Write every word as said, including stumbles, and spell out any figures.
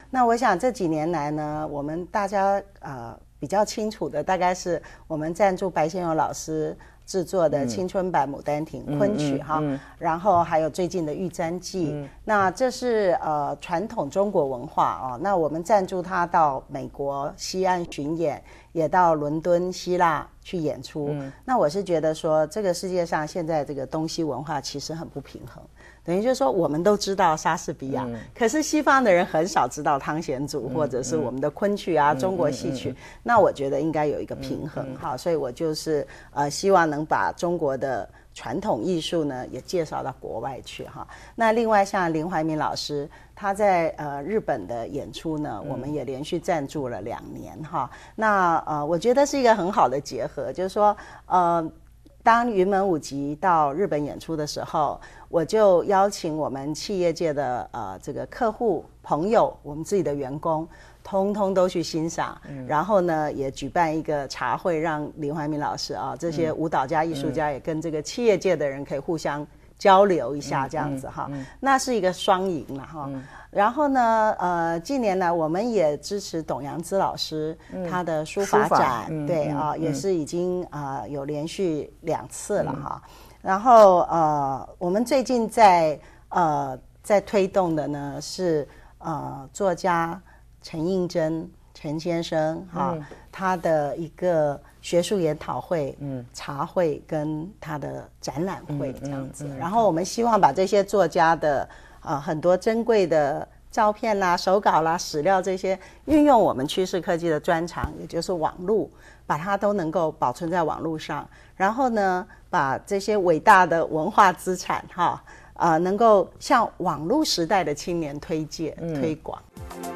那我想这几年来呢，我们大家呃比较清楚的，大概是我们赞助白先勇老师制作的青春版《牡丹亭》昆曲哈、嗯嗯嗯，然后还有最近的《玉簪记》嗯，那这是呃传统中国文化啊、哦。那我们赞助他到美国西岸巡演，也到伦敦、希腊去演出、嗯。那我是觉得说，这个世界上现在这个东西文化其实很不平衡。等于就是说，我们都知道莎士比亚、嗯，可是西方的人很少知道汤显祖、嗯、或者是我们的昆曲啊、嗯、中国戏曲、嗯嗯嗯。那我觉得应该有一个平衡、嗯嗯、哈，所以我就是呃希望能把中国的传统艺术呢也介绍到国外去哈。那另外像林怀民老师，他在呃日本的演出呢，我们也连续赞助了两年哈。那呃我觉得是一个很好的结合，就是说呃。当云门舞集到日本演出的时候，我就邀请我们企业界的呃这个客户朋友，我们自己的员工，通通都去欣赏、嗯、然后呢也举办一个茶会，让林怀民老师啊这些舞蹈家、嗯、艺术家也跟这个企业界的人可以互相交流一下，这样子哈、嗯嗯嗯、那是一个双赢了哈、嗯。然后呢呃近年来我们也支持董阳孜老师、嗯、他的书法展、嗯、对啊、嗯、也是已经啊、呃、有连续两次了哈、嗯、然后呃我们最近在呃在推动的呢是呃作家陈映真陈先生哈、嗯、他的一个学术研讨会、嗯、茶会跟他的展览会这样子、嗯嗯嗯、然后我们希望把这些作家的呃很多珍贵的照片啦、手稿啦、史料这些，运用我们趋势科技的专长，也就是网络，把它都能够保存在网络上，然后呢把这些伟大的文化资产哈啊、呃、能够向网络时代的青年推介、嗯、推广。